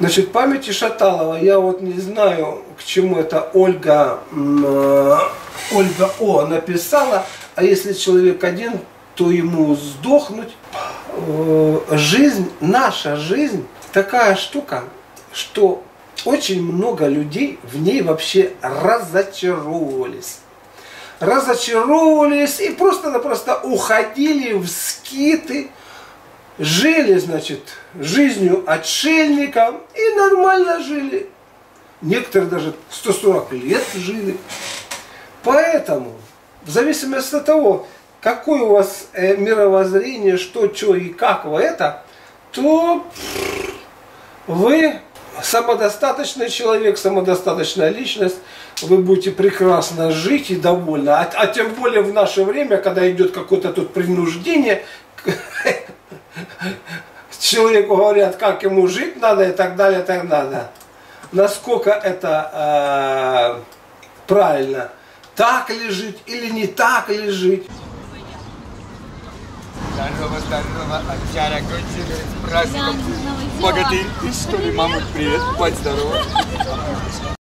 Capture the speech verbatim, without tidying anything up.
Значит, памяти Шаталова, я вот не знаю, к чему это Ольга, э, Ольга О написала, а если человек один, то ему сдохнуть. Э, жизнь, наша жизнь, такая штука, что очень много людей в ней вообще разочаровывались. Разочаровывались и просто-напросто уходили в скиты, жили, значит, жизнью отшельника и нормально жили. Некоторые даже сто сорок лет жили. Поэтому, в зависимости от того, какое у вас э, мировоззрение, что, что и как вы это, то вы самодостаточный человек, самодостаточная личность, вы будете прекрасно жить и довольны. А, а тем более в наше время, когда идет какое-то тут принуждение, человеку говорят, как ему жить надо и так далее, и так далее. Насколько это э, правильно, так ли жить или не так ли жить. Здорово, здорово, Оксана, кончили с праздником. Богатырь, ты что ли, мамуль, привет, будь здорова.